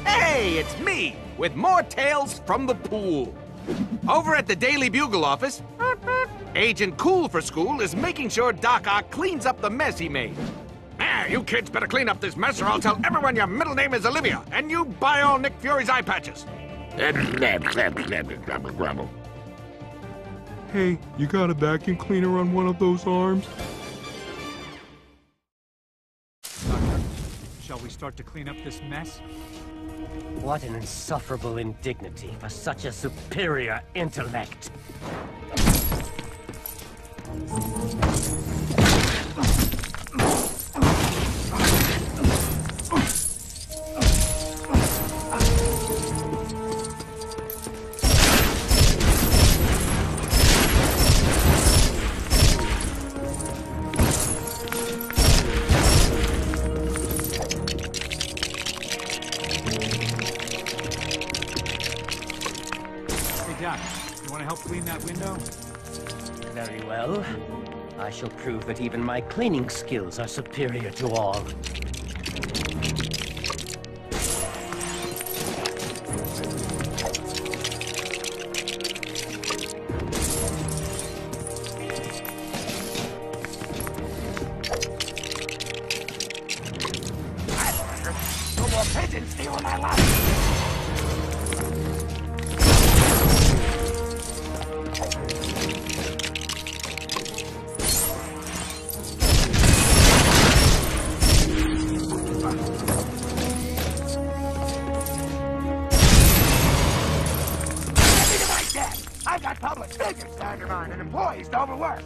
Hey, it's me, with more tales from the pool. Over at the Daily Bugle office, Agent Cool for School is making sure Doc Ock cleans up the mess he made. You kids better clean up this mess or I'll tell everyone your middle name is Olivia, and you buy all Nick Fury's eye patches. Hey, you got a vacuum cleaner on one of those arms? Doctor, shall we start to clean up this mess? What an insufferable indignity for such a superior intellect. Doc, you want to help clean that window? Very well. I shall prove that even my cleaning skills are superior to all. No more pigeons stealing my life. I've got public figures to undermine and employees to overwork.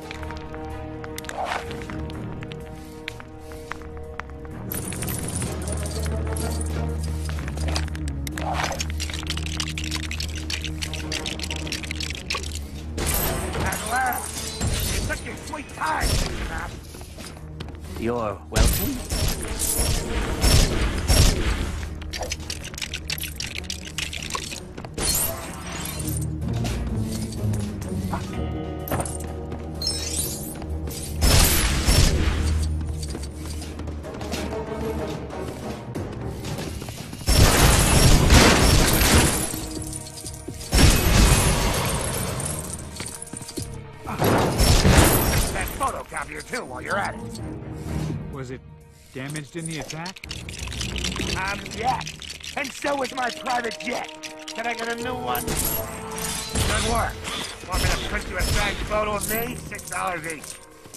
Aguilera, you took your sweet time, Snap. You're welcome. Photocopier too while you're at it. Was it damaged in the attack? Yes. And so was my private jet. Can I get a new one? Good work. Want me to print you a signed photo of me? $6 each.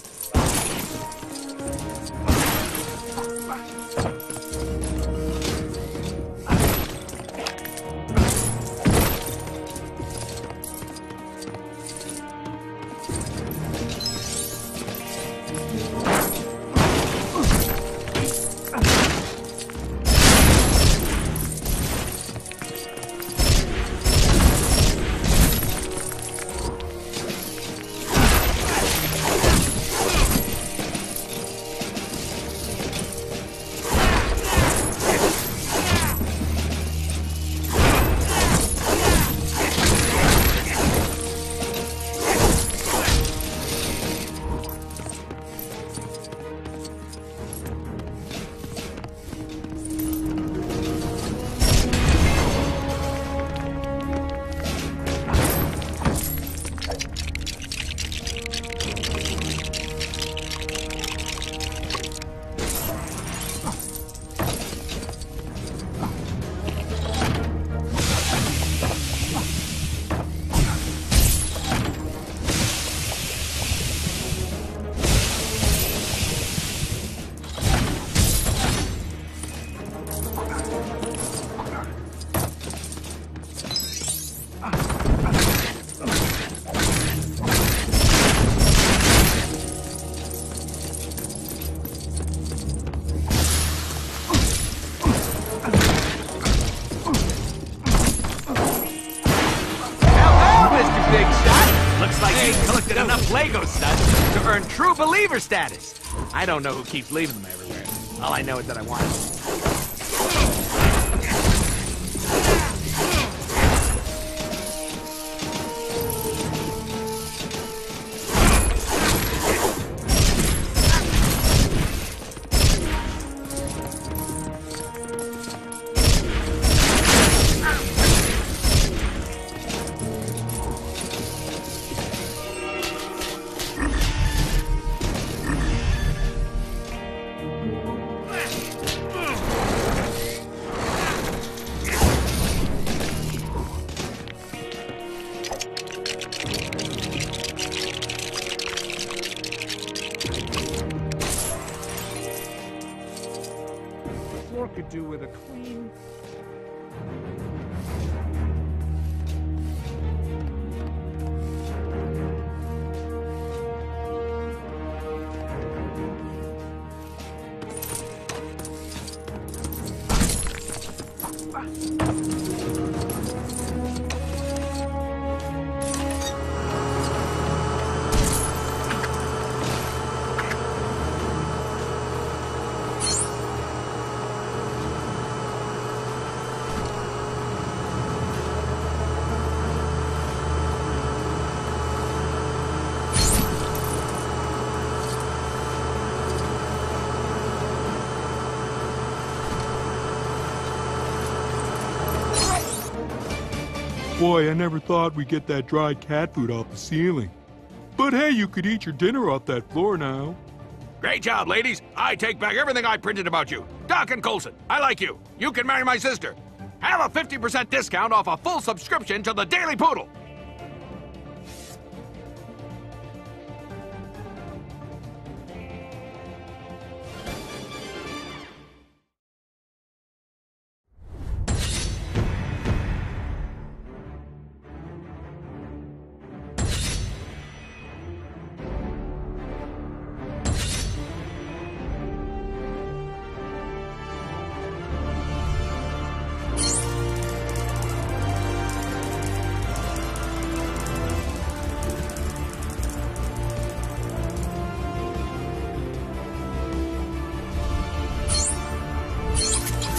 Collected enough Lego studs to earn true believer status. I don't know who keeps leaving them everywhere. All I know is that I want them. floor could do with a clean... Boy, I never thought we'd get that dried cat food off the ceiling. But hey, you could eat your dinner off that floor now. Great job, ladies. I take back everything I printed about you. Doc and Coulson, I like you. You can marry my sister. Have a 50% discount off a full subscription to the Daily Poodle.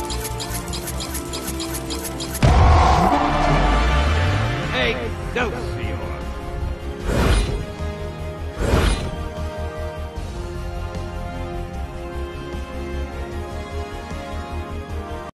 Hey, no.